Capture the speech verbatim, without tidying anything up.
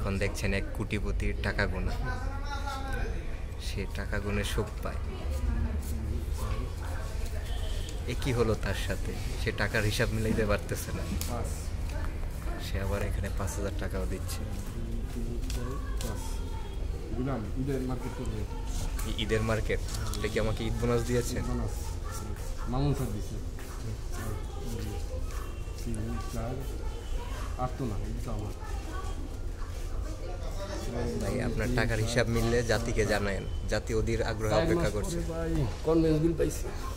এখন দেখছেন এক কোটিপতির টাকা গোনা, সে টাকা গুনে সুখ পায়। এ কি হলো তার সাথে? সে টাকার হিসাব মিলাইতে পারতেছে না, সে আবার এখানে পাঁচ হাজার টাকাও দিচ্ছে। ঈদের মার্কেট? এটা কি আমাকে ঈদ বোনাস দিয়েছে? ভাই আপনার টাকার হিসাব মিললে জাতিকে জানায়েন, জাতি অধীর আগ্রহে অপেক্ষা করছে। কনভেন্স বিল পাইছি।